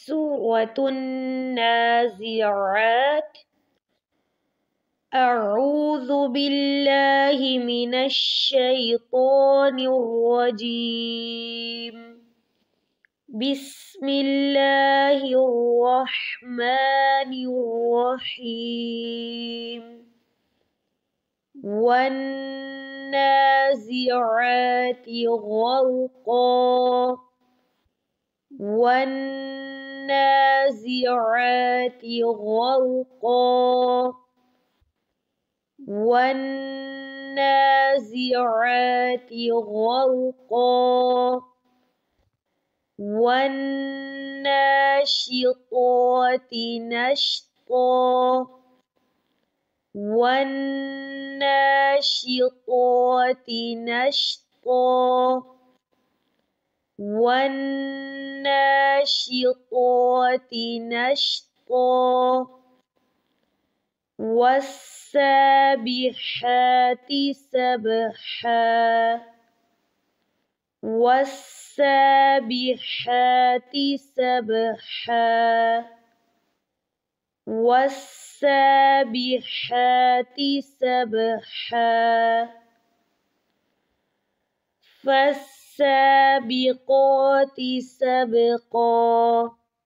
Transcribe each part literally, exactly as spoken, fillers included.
سورة النازعات. أعوذ بالله من الشيطان الرجيم. بسم الله الرحمن الرحيم. والنازعات غرقا والنازعات غرقا والنازعات غرقا والناشطات نشطا والناشطات نشطا والناشطات نشطا والسابحات سبحا والسابحات سبحا والسابحات سبحا فالسابقات سبقا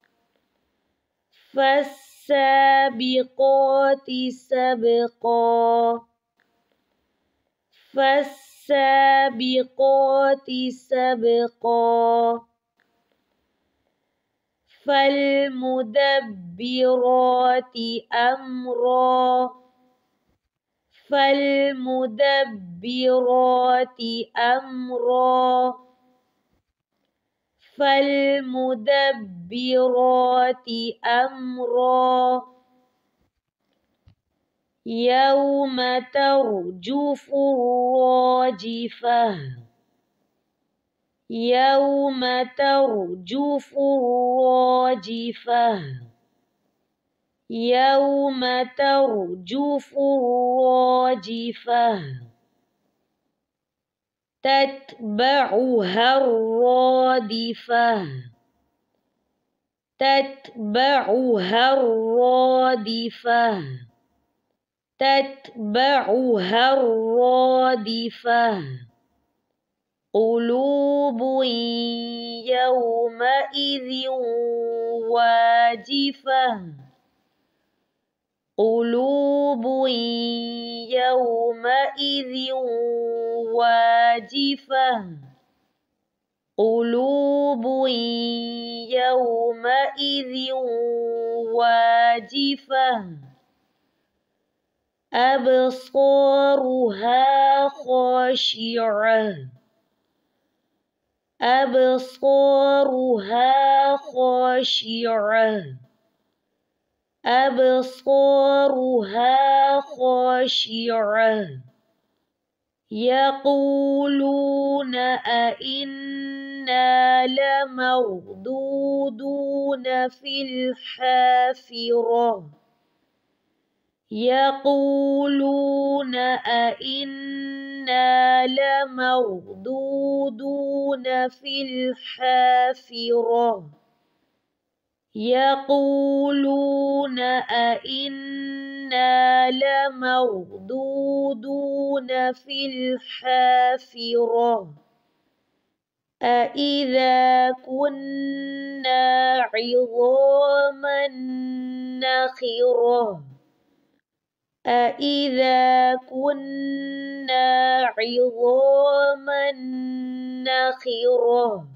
فالسابقات سبقا فالسابقات سبقا فالمدبرات أمرا فالمدبرات أمرا فالمدبرات أمرا يوم ترجف الراجفة يوم ترجف الراجفة يوم ترجف الراجفة تتبعها الرادفة تتبعها الرادفة تتبعها الرادفة قلوب يومئذ واجفة قلوب يومئذ واجفة قلوب يومئذ واجفة أبصارها خاشعة أبصارها خاشعة أبصارها خاشعة يقولون أئنا لمردودون في الحافرة يقولون أئنا لمردودون في الحافرة يقولون أئنا لمردودون في الحافرة أإذا كنا عظاما نخرة أإذا كنا عظاما نخرة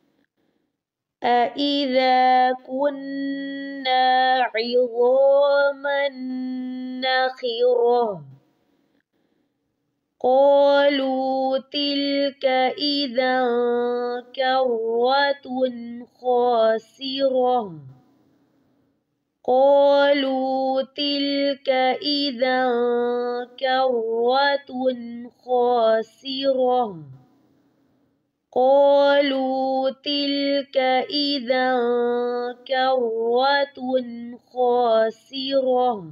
أإذا كنا عظاما نخرة قالوا تلك إذا كرة خاسرة قالوا تلك إذا كرة خاسرة قالوا تلك إذا كرة خاسرة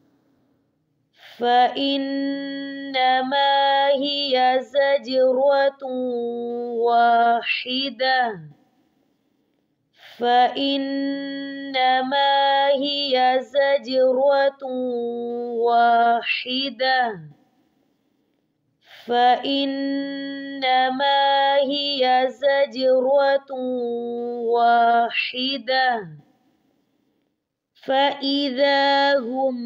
فإنما هي زجرة واحدة فإنما هي زجرة واحدة فإنما هي زجرة واحدة فإذا هم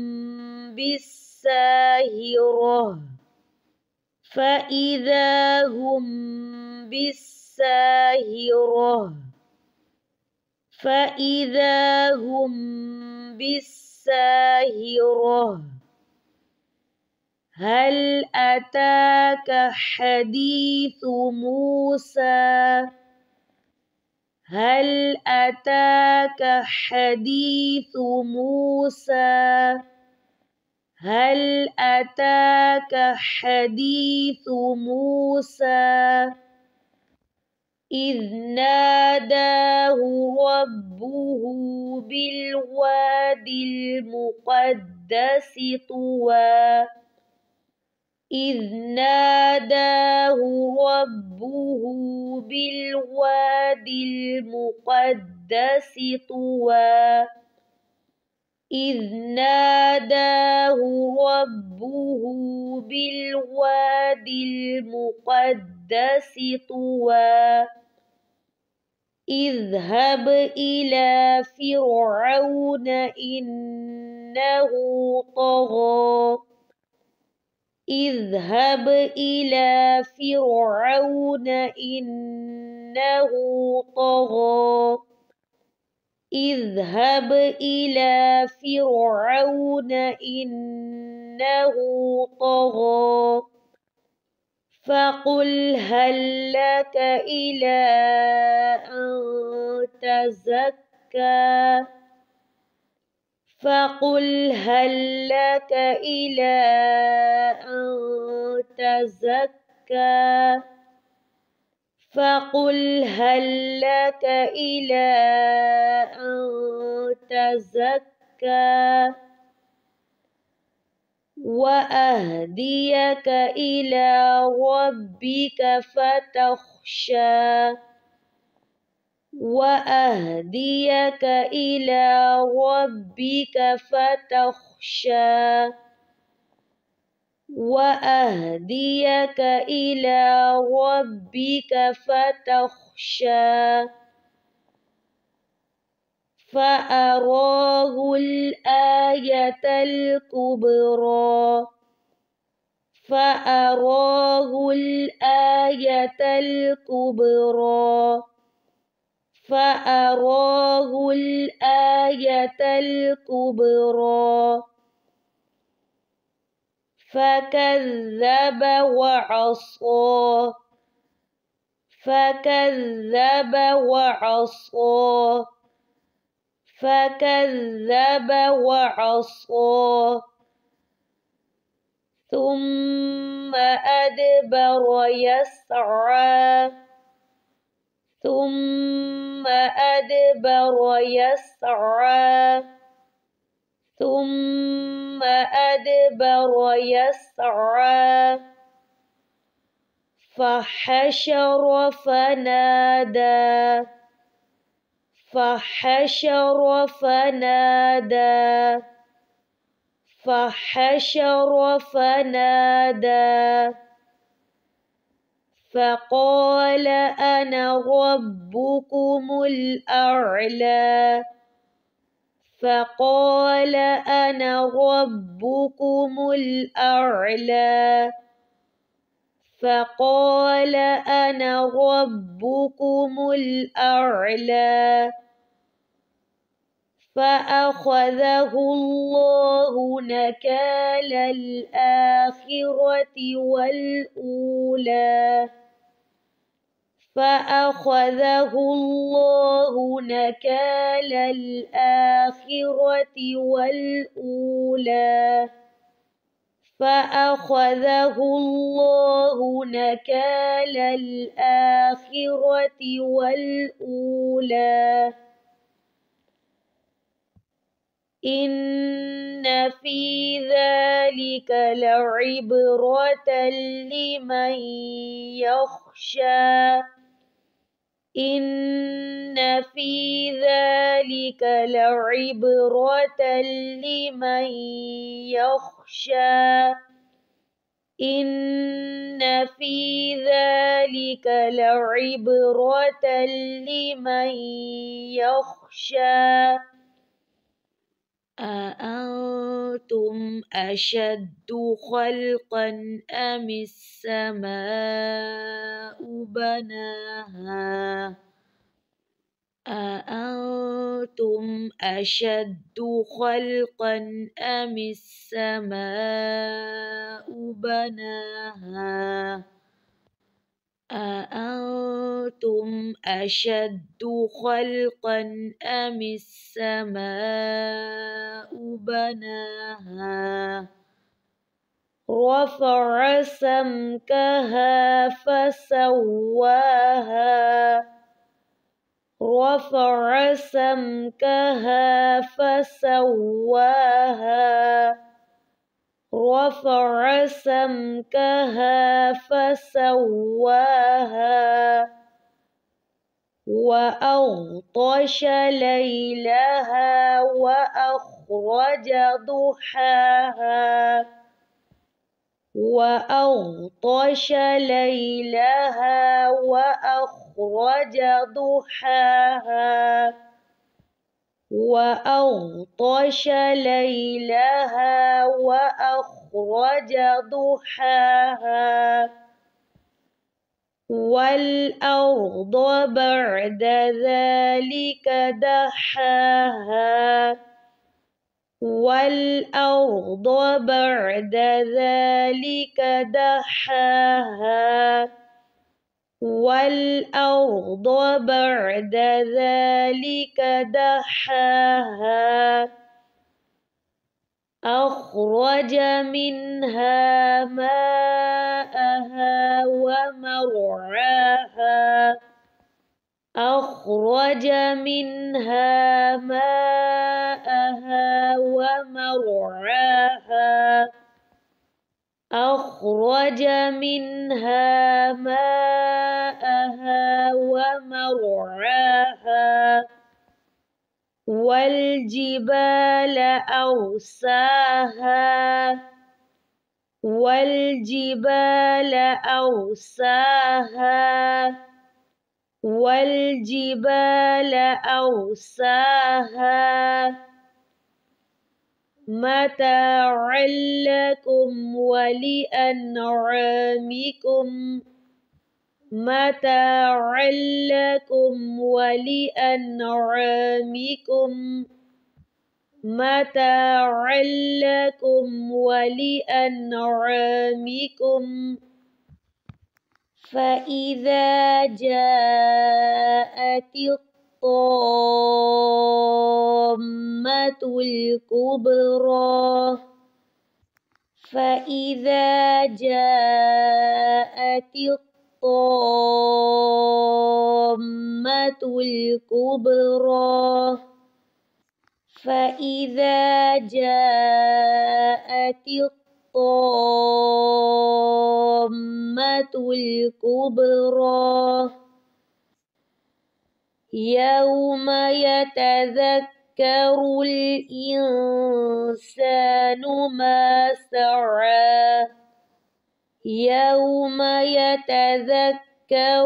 بالساهرة فإذا هم بالساهرة فإذا هم بالساهرة هل أتاك حديث موسى هل أتاك حديث موسى هل أتاك حديث موسى إذ ناداه ربه بالواد المقدس طوى إذ ناداه ربه بالواد المقدس طوى إذ ناداه ربه بالواد المقدس طوى اذهب إلى فرعون إنه طغى اذهب إلى فرعون إنه طغى اذهب إلى فرعون إنه طغى فقل هل لك إلى أن تزكى فقل هل لك إلى أن تزكى فقل هل لك إلى أن تزكى وأهديك إلى ربك فتخشى وأهديك إلى ربك فتخشى وأهديك إلى ربك فتخشى فأراه الآية الكبرى فأراه الآية الكبرى فأراه الآية الكبرى فكذب وعصى فكذب وعصى فكذب وعصى ثم أدبر يسعى ثم أدبر يسعى ثم أدبر يسعى فحشر فنادى فحشر فنادى فحشر فنادى فقال أنا ربكم الأعلى فقال أنا ربكم الأعلى فقال أنا ربكم الأعلى فأخذه الله نكال الآخرة والأولى فأخذه الله نكال الآخرة والأولى فأخذه الله نكال الآخرة والأولى إن في ذلك لعبرة لمن يخشى إن في ذلك لعبرة لمن يخشى إن في ذلك لعبرة لمن يخشى أأنتم أشد خلقا أم السماء بناها أأنتم أشد خلقا أم السماء بناها أأنتم أشد خلقا أم السماء بناها رفع سمكها فسواها رفع سمكها فسواها رفع سمكها فسواها وأغطش ليلها وأخرج ضحاها وأغطش ليلها وأخرج ضحاها وأغطش ليلها وأخرج ضحاها والأرض بعد ذلك دحاها والأرض بعد ذلك دحاها والأرض بعد ذلك دحاها أخرج منها ماءها ومرعاها أخرج منها ماءها ومرعاها أخرج منها ماءها ومرعاها والجبال أرساها والجبال أرساها والجبال أرساها متاعا لكم ولأنعامكم متاعا لكم ولأنعامكم متاعا لكم ولأنعامكم فإذا جاءت الطامة الكبرى فإذا جاءت الطامة الكبرى فإذا جاءت الطامة الكبرى يوم يتذكر الإنسان ما سعى يوم يتذكر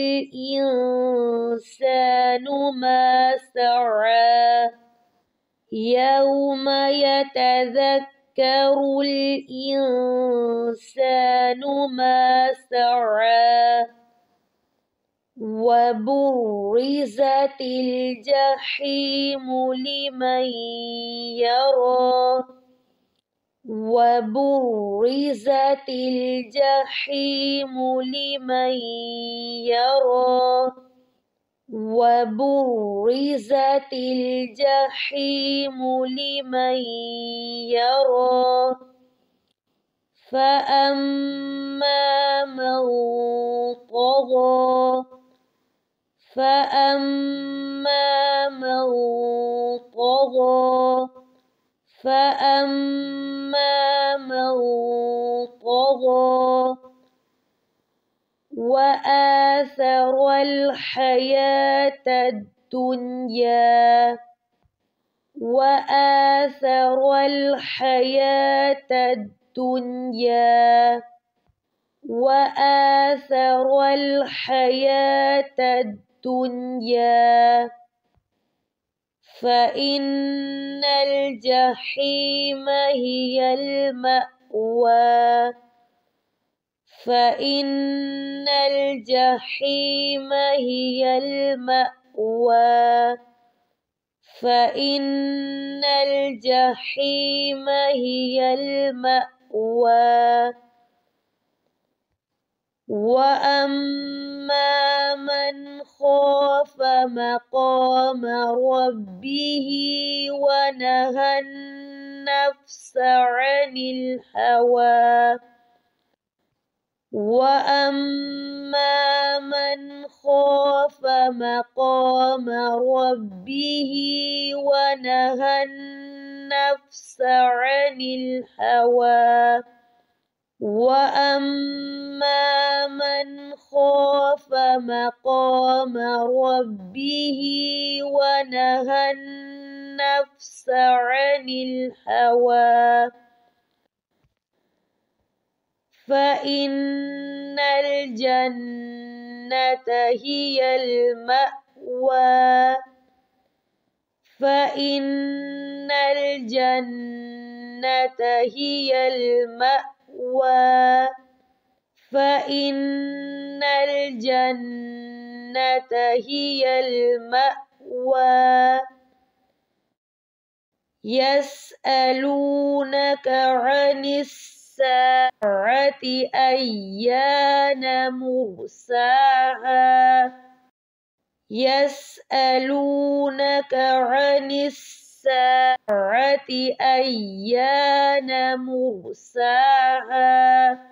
الإنسان ما سعى يوم يتذكر الإنسان ما سعى وبرزت الجحيم لمن يرى وبرزت الجحيم لمن يرى وبرزت الجحيم لمن يرى فأما من طغى فأما من طغى فأما من طغى وآثر الحياة الدنيا وآثر الحياة الدنيا وآثر الحياة الدنيا فإن الجحيم هي المأوى فإن الجحيم هي المأوى فإن الجحيم هي المأوى وأما من خاف مقام ربه ونهى النفس عن الهوى وأما من خاف مقام ربه ونهى النفس عن الهوى وأما من خاف مقام ربه ونهى النفس عن الهوى فإن الجنة هي المأوى فإن الجنة هي المأوى فإن الجنة هي المأوى يسألونك عن الساعة أيان مرساها يسألونك عن الساعة أيان مرساها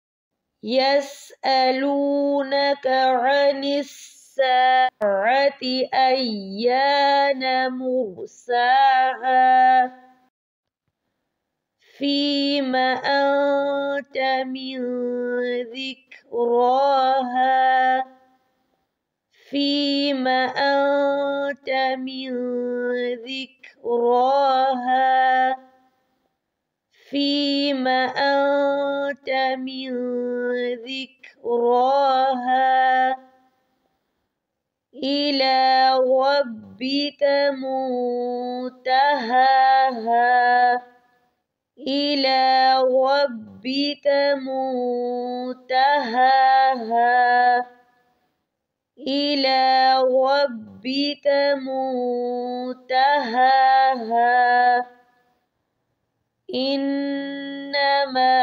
يسألونك عن الساعة أيان مرساها فيم أنت من ذكراها فيم أنت من ذكراها فيم أنت من ذكراها إلى ربك منتهاها إلى ربك منتهاها إلى ربك منتهاها إنما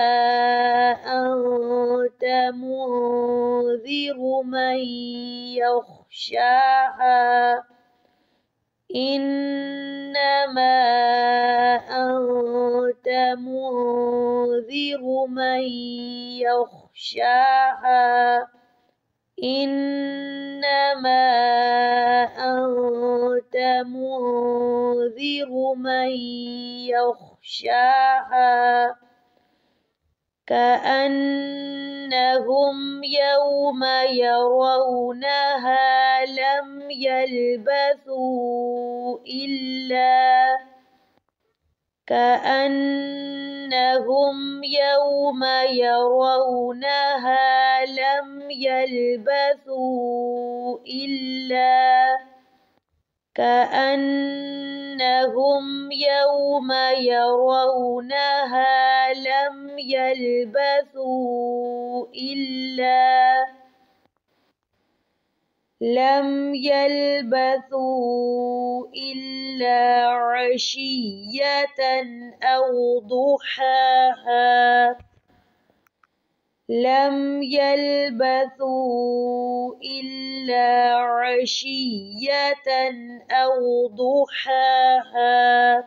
أنت منذر من يخشاها إنما أنت منذر من يخشاها إنما أنت منذر من يخشاها كأنهم يوم يرونها لم يلبثوا إلا كأنهم يوم يرونها لم يلبثوا إلا كأنهم يوم يرونها لم يلبثوا إلا لم يلبثوا إلا عشية أو ضحاها لم يلبثوا إلا عشية أو ضحاها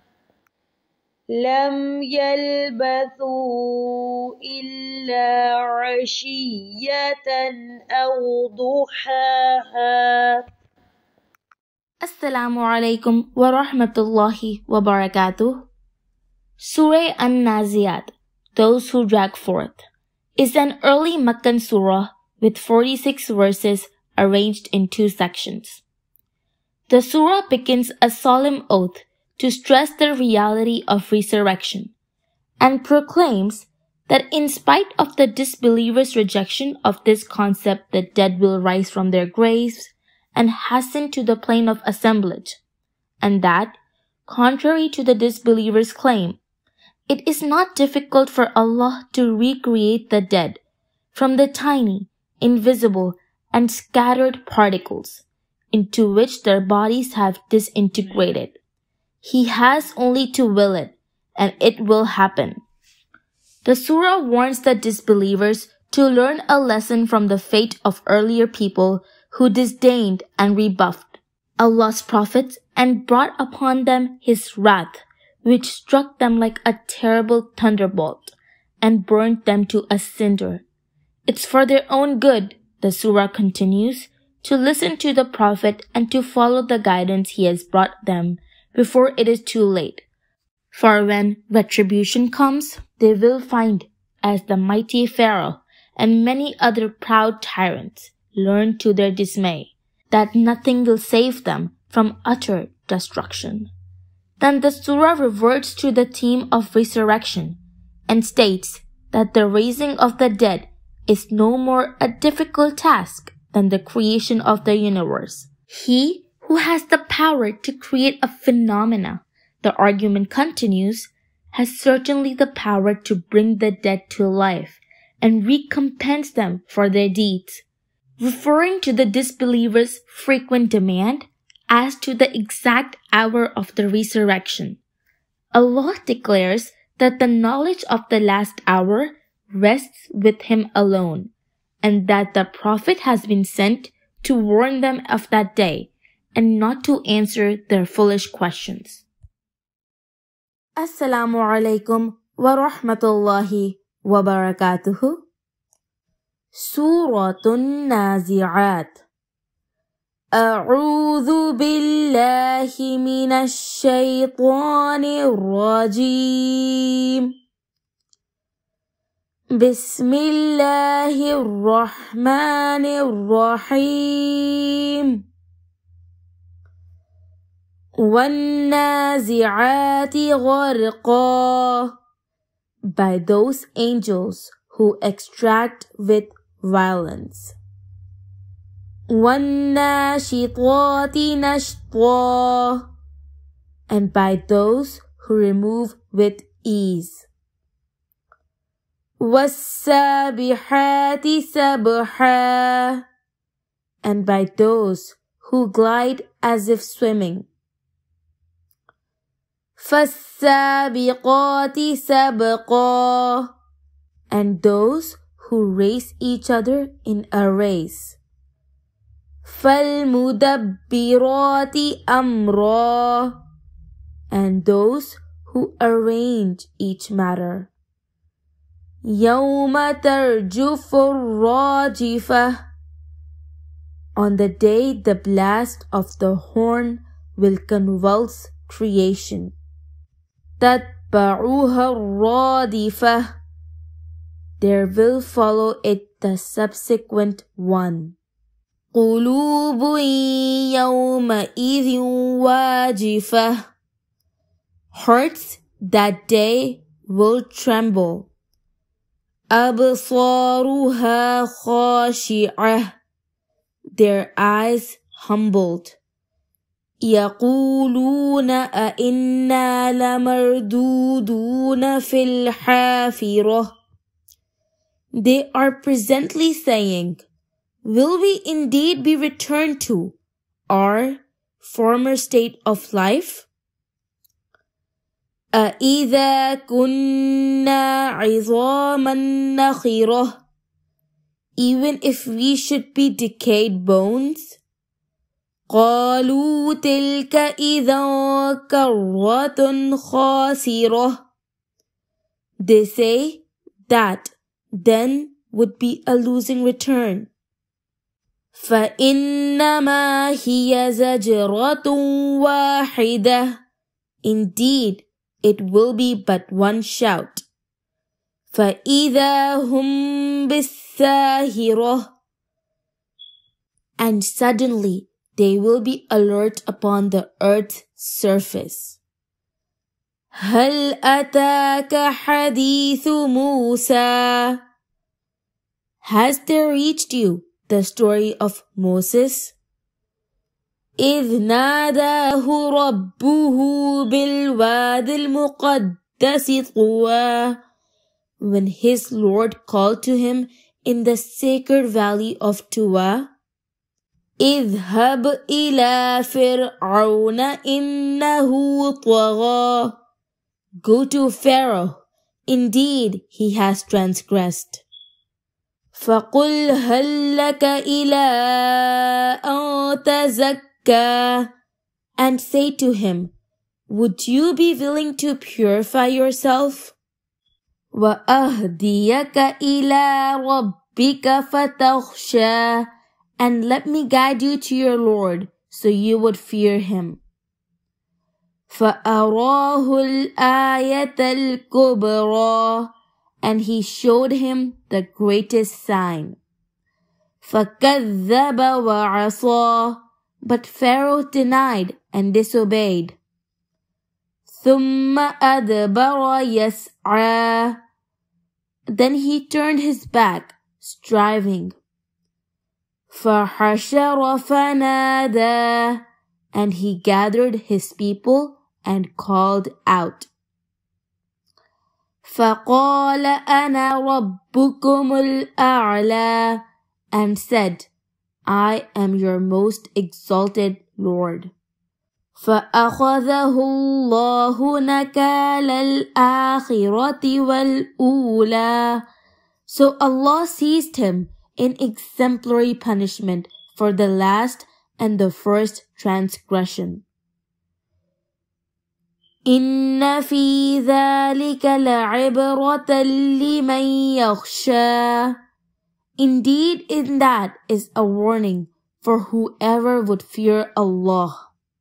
لم يلبثوا إلا عشية أو ضحاها. Assalamu alaikum wa rahmatullahi wa barakatuh. Surah An-Naziyat, Those Who Drag Forth, is an early Meccan surah with forty-six verses arranged in two sections. The surah begins a solemn oath to stress the reality of resurrection and proclaims that in spite of the disbelievers' rejection of this concept, the dead will rise from their graves and hasten to the plane of assemblage, and that, contrary to the disbelievers' claim, it is not difficult for Allah to recreate the dead from the tiny, invisible, and scattered particles into which their bodies have disintegrated. He has only to will it, and it will happen. The surah warns the disbelievers to learn a lesson from the fate of earlier people who disdained and rebuffed Allah's prophets and brought upon them His wrath, which struck them like a terrible thunderbolt and burned them to a cinder. It's for their own good, the surah continues, to listen to the Prophet and to follow the guidance he has brought them before it is too late. For when retribution comes, they will find, as the mighty Pharaoh and many other proud tyrants learned to their dismay, that nothing will save them from utter destruction. Then the surah reverts to the theme of resurrection and states that the raising of the dead is no more a difficult task than the creation of the universe. He who has the power to create a phenomena, the argument continues, has certainly the power to bring the dead to life and recompense them for their deeds, referring to the disbelievers' frequent demand as to the exact hour of the resurrection. Allah declares that the knowledge of the last hour rests with Him alone, and that the Prophet has been sent to warn them of that day and not to answer their foolish questions. Assalamu alaikum wa rahmatullahi wa barakatuhu. Suratun Nazi'at. أعوذ بالله من الشيطان الرجيم. بسم الله الرحمن الرحيم. والنازعات غرقا, by those angels who extract with violence. وَالنَّاشِطَاتِ نَشْطًا, and by those who remove with ease. وَالسَّابِحَاتِ سَبْحًا, and by those who glide as if swimming. فَالسَّابِقَاتِ سَبْقًا, and those who race each other in a race. فَالْمُدَبِّرَاتِ أَمْرًا, and those who arrange each matter. يَوْمَ تَرْجُفُ الرَّاجِفَةُ, on the day the blast of the horn will convulse creation. تَتْبَعُهَا الرَّادِفَةُ, there will follow it the subsequent one. قُلُوبٌ يَوْمَئِذٍ وَاجِفَةٌ, hearts that day will tremble. أَبْصَارُهَا خَاشِعَةٌ, their eyes humbled. يَقُولُونَ أَإِنَّا لَمَرْدُودُونَ فِي الْحَافِرَةِ, they are presently saying, will we indeed be returned to our former state of life? أَإِذَا كُنَّا عِظَامًا نَخِرَةً, even if we should be decayed bones? قَالُوا تِلْكَ إِذًا كَرَّةٌ خَاسِرَةٌ, they say that then would be a losing return. فَإِنَّمَا هِيَ زَجْرَةٌ وَاحِدَةٌ, indeed it will be but one shout. فَإِذَا هُمْ بِالسَّاهِرَةِ, and suddenly they will be alert upon the earth's surface. هل أتاك حديث موسى? Has there reached you the story of Moses? إذ ناداه ربه بالواد المقدس طوى, when his Lord called to him in the sacred valley of Tuwa. اذهب إلى فرعون إنه طغى. Go to Pharaoh, indeed he has transgressed. فقل هل لك إلى أن تزكى, and say to him, would you be willing to purify yourself? وأهديك إلى ربك فتخشى, and let me guide you to your Lord so you would fear him. فأراه الآية الكبرى, and he showed him the greatest sign. فكذب وعصى, but Pharaoh denied and disobeyed. ثم أدبر يسعى, then he turned his back, striving. فحشر فنادى, and he gathered his people and called out. فقال أنا ربكم الأعلى, and said, I am your most exalted Lord. فأخذه الله نكال الآخرة والأولى, so Allah seized him in exemplary punishment for the last and the first transgression. إن في ذلك لعبرة لمن يخشى, indeed in that is a warning for whoever would fear Allah.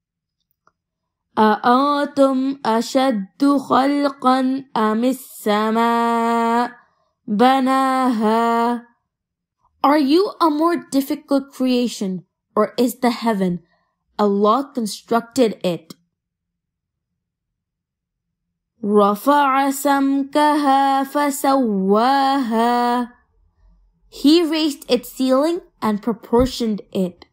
أأنتم أشد خلقا أم السماء بناها, are you a more difficult creation, or is the heaven? Allah constructed it. رفع سمكها فسواها, he raised its ceiling and proportioned it.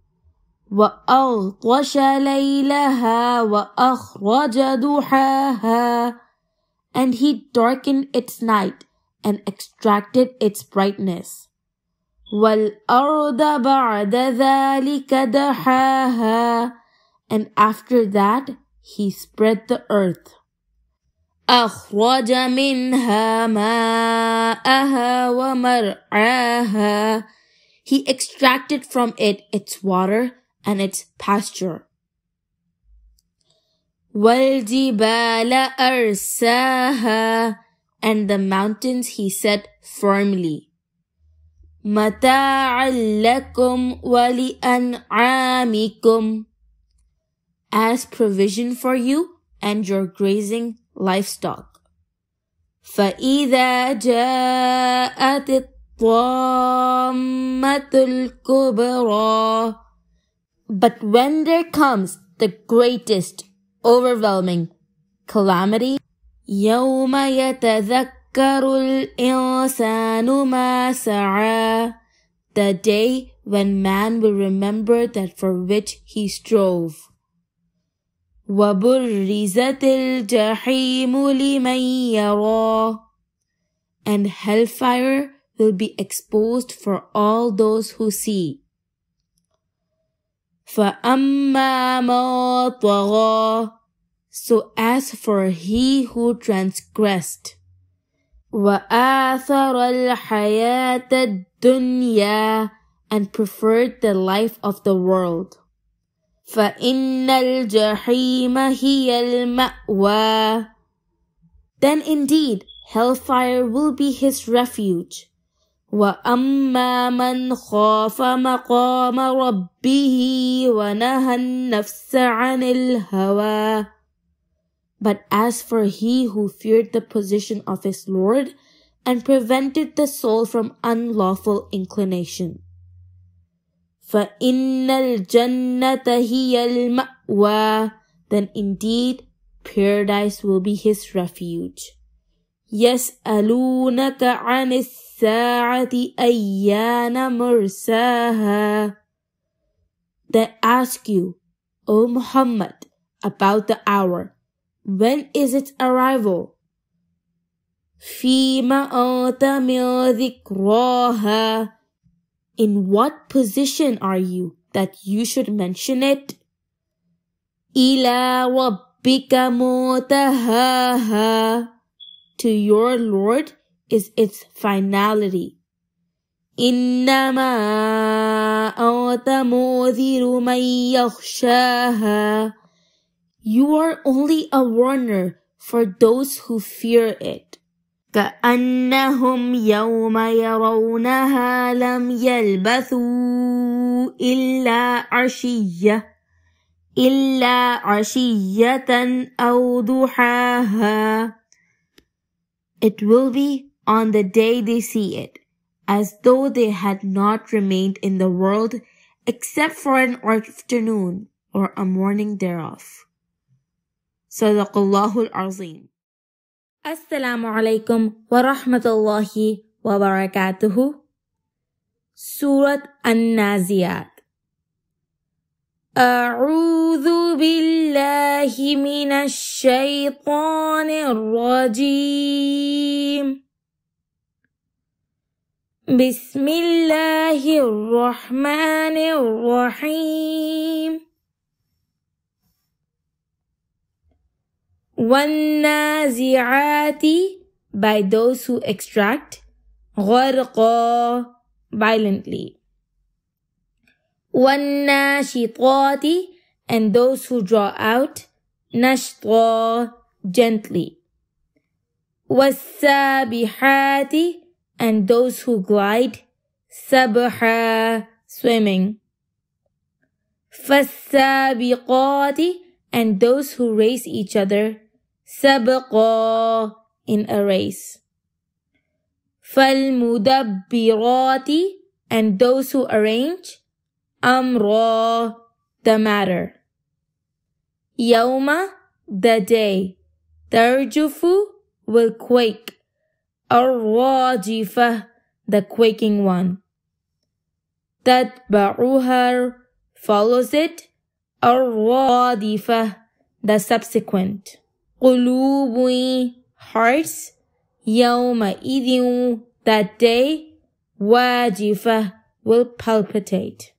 وأغطش ليلها وأخرج ضحاها, and he darkened its night and extracted its brightness. وَالْأَرْضَ بَعْدَ ذَلِكَ دَحَاهَا, and after that he spread the earth. أَخْرَجَ مِنْهَا مَاءَهَا وَمَرْعَاهَا, he extracted from it its water and its pasture. وَالْجِبَالَ أَرْسَاهَا, and the mountains he set firmly. مَتَاعًا لَكُمْ وَلِأَنْعَامِكُمْ, as provision for you and your grazing livestock. فَإِذَا جَاءَتِ الطَّامَّةُ الْكُبْرَى, but when there comes the greatest, overwhelming calamity, يَوْمَ يَتَذَكَّرُ الْإِنسَانُ مَا سَعَى, the day when man will remember that for which he strove. وَبُرِّزَتِ الْجَحِيمُ لِمَنْ يَرَى, and hellfire will be exposed for all those who see. فَأَمَّا مَا طَغَى, so as for he who transgressed. وَآثَرَ الْحَيَاةَ الدُّنْيَا, and preferred the life of the world. فَإِنَّ الْجَحِيمَ هِيَ الْمَأْوَى, then indeed hellfire will be his refuge. وَأَمَّا مَنْ خَافَ مَقَامَ رَبِّهِ وَنَهَى النَّفْسَ عَنِ الْهَوَى, but as for he who feared the position of his Lord and prevented the soul from unlawful inclination. فَإِنَّ الْجَنَّةَ هِيَ الْمَأْوَى. Then indeed, paradise will be his refuge. يَسْأَلُونَكَ عَنِ السَّاعَةِ أَيَّانَ مُرْسَاهَا. They ask you, O Muhammad, about the hour. When is its arrival? فِيمَ أَنْتَ مِنْ ذِكْرَاهَا. In what position are you that you should mention it? إِلَى رَبِّكَ مُنْتَهَاهَا. To your Lord is its finality. إِنَّمَا أَنْتَ مُنْذِرُ مَنْ يَخْشَاهَا. You are only a warner for those who fear it. كَأَنَّهُمْ يَوْمَ يَرَوْنَهَا لَمْ يَلْبَثُوا إِلَّا عَشِيَّةً إِلَّا عَشِيَّةً أَوْ ضُحَاهَا. It will be on the day they see it, as though they had not remained in the world except for an afternoon or a morning thereof. Sadaqallahul Azim. Assalamu alaikum wa rahmatullahi wa barakatuhu. Surat An-Naziyat. أعوذ بالله من الشيطان الرجيم. بسم الله الرحمن الرحيم. وَالنَّازِعَاتِ by those who extract, غَرْقًا violently. وَالنَّاشِطَاتِ and those who draw out, نَشْطًا gently. وَالسَّابِحَاتِ and those who glide, سَبْحًا swimming. فَالسَّابِقَاتِ and those who race each other, سَبْقًا in a race. فَالْمُدَبِّرَاتِ and those who arrange, أَمْرًا the matter. يَوْمَ the day, تَرْجُفُ will quake, الرَّاجِفَةُ the quaking one. تَتْبَعُهَا follows it, الرَّادِفَةُ the subsequent. قُلُوبٌ hearts, يَوْمَئِذٍ that day, وَاجِفَةُ will palpitate.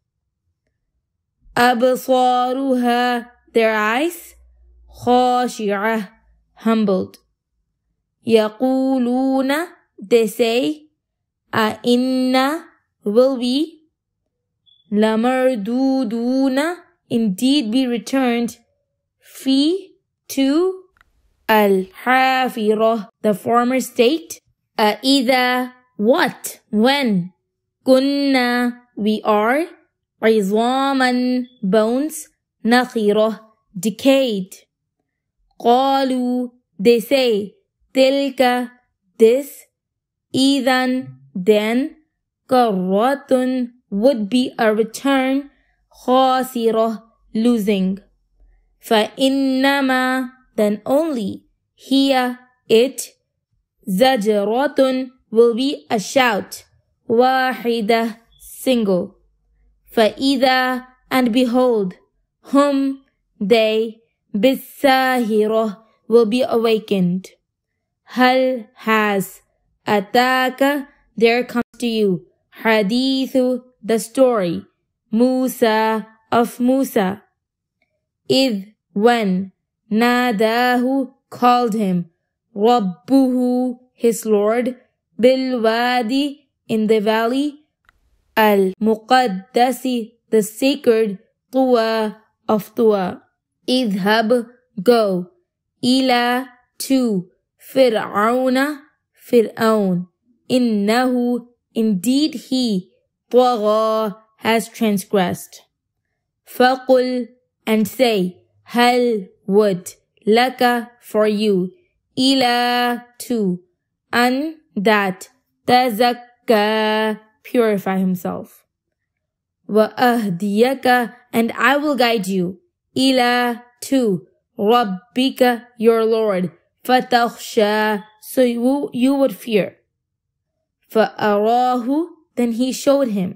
أَبْصَارُهَا their eyes, خَاشِعَةٌ humbled. يَقُولُونَ they say, أَإِنَّا will we, لَمَرْدُودُونَ indeed be returned, فِي to, الْحَافِرَةِ the former state, أَإِذَا what, when, كُنَّا we are, عِظَامًا bones, نَخِرَةً decayed. قَالُوا they say, تِلْكَ this, إِذًا then, كَرَّةٌ would be a return, خَاسِرَةٌ losing. فَإِنَّمَا then only, هِيَ it, زَجْرَةٌ will be a shout, واحدة single. فَإِذَا and behold, hum they, بِالسَّاهِرَةِ will be awakened. هَلْ has, أَتَاكَ there comes to you, حَدِيثُ the story, Musa of Musa. إِذْ when, نَادَاهُ called him, رَبُّهُ his Lord, بِالْوَادِ in the valley, الْمُقَدَّسِ the sacred, طُوَى of Tuwa. إِذْهَبْ go, إِلَى to, فِرْعَوْنَ Fir'aun, إِنَّهُ indeed he, طَغَى has transgressed. فَقُلْ and say, هَلْ would, لَكَ for you, إِلَى to, أَن that, تَزَكَّى purify himself. وَأَهْدِيَكَ, and I will guide you, إِلَى, to, رَبِّكَ, your Lord, فَتَخْشَى, so you, you would fear. فَأَرَاهُ, then he showed him,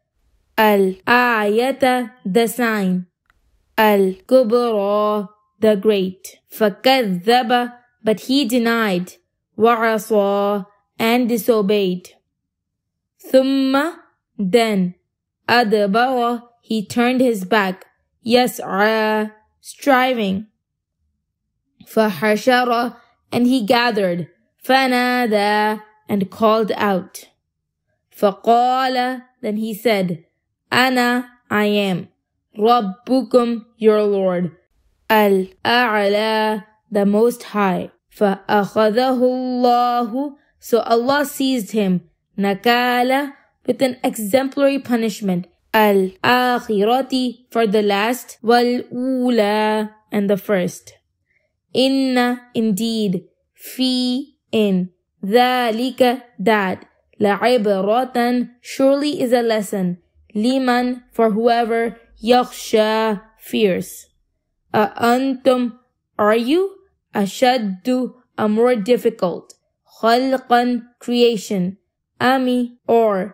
al-ayata, the sign, al-kubra, the great, فَكَذَّبَ, but he denied, وَعَصَى, and disobeyed. ثُمَّ, then, أَدْبَرَ, he turned his back, يَسْعَى, striving. فَحَشَرَ, and he gathered, فَنَادَى, and called out. فَقَالَ, then he said, أَنَا, I am, رَبُّكُمْ, your Lord, الْأَعْلَى, the Most High. فَأَخَذَهُ اللَّهُ, so Allah seized him, نَكَالَ, with an exemplary punishment, al-akhirati, for the last, wal-ula, and the first. Inna, indeed, fi, in, dhalika, that, la'ibratan, surely is a lesson, liman, for whoever, yakhsha, fears. A-antum, are you, ashaddu, a more difficult, khalqan, creation, ami, or,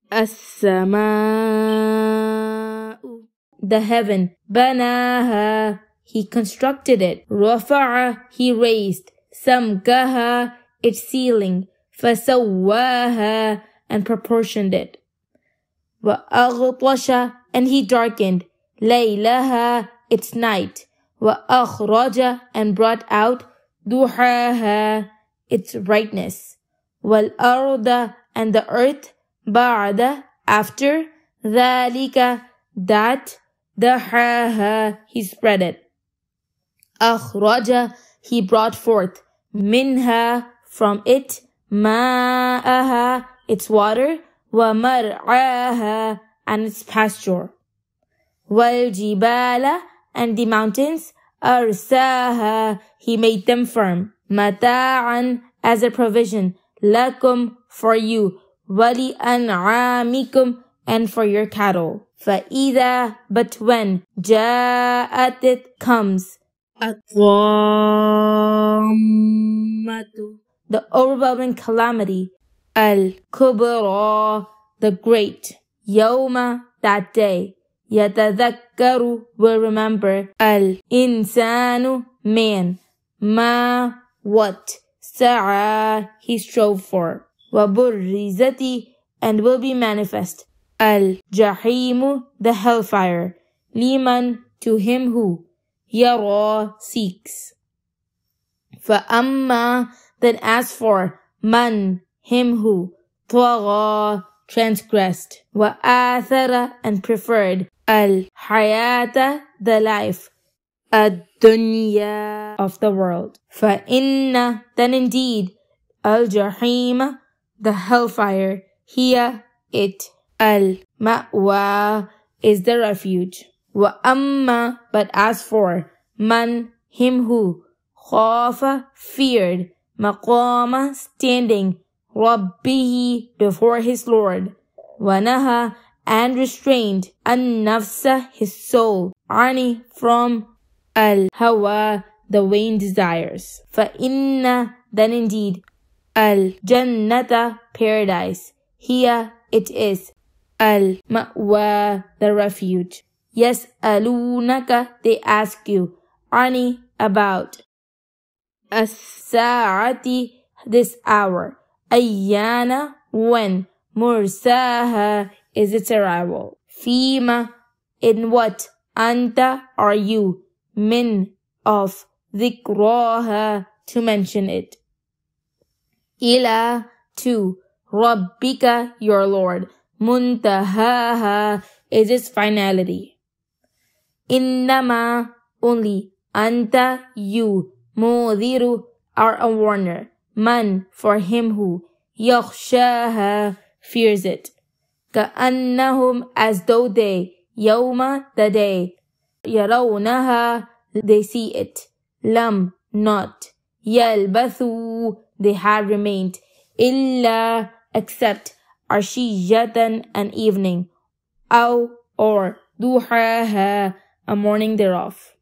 as-sama'u, the heaven, banaha, he constructed it, rafa'a, he raised, samkaha, its ceiling, fasawwaha, and proportioned it, wa-aghtasha, and he darkened, laylaha, its night, wa-akhraja, and brought out, duhaha, its brightness, wal-arda, and the earth, ba'da, after, dhalika, that, dahaha, he spread it. Akhraja, he brought forth, minha, from it, ma'aha, its water, wa mar'aha, and its pasture. Wal jibala, and the mountains, arsaha, he made them firm, mata'an, as a provision, lakum, for you, wali an'amikum, and for your cattle. فَإِذَا, but when, جَاءَتْ, it comes, الطَّامَّةُ, the overwhelming calamity, al-kubra, the great, yawma, that day, يَتَذَكَّرُ, will remember, al-insanu, man, ma, what, sa'a, he strove for, وَبُرِّزَتِ, and will be manifest, al-jahimu, the hellfire, liman, to him who, yara, seeks. فَأَمَّا, then as for, man, him who, طَغَى, transgressed, وَآثَرَ, and preferred, al-hayata, the life, ad-dunya, of the world. فَإِنَّ, then indeed, al-jahim, the hellfire, hiya, it, al-ma'wa, is the refuge. Wa-amma, but as for, man, him who, khafa, feared, maqama, standing, rabbihi, before his Lord, wa-naha, and restrained, an-nafsa, his soul, ani, from, al-hawa, the vain desires. Fa-inna, then indeed, al-jannata, paradise, hiya, it is, al-ma'wa, the refuge. Yas'alunaka, they ask you, ani, about, as-sa'ati, this hour, ayyana, when, mursaha, is its arrival, fima, in what, anta, are you, min, of, dhikraha, to mention it, ila, to, rabbika, your Lord, muntahaha, is its finality. Innama, only, anta, you, mudhiru, are a warner, man, for him who, yakhshaha, fears it. Ka'annahum, as though they, yawma, the day, yarawnaha, they see it, lam, not, yalbathu, they had remained, illa, except, arshiyatan, an evening, aw, or duhaha, a morning thereof.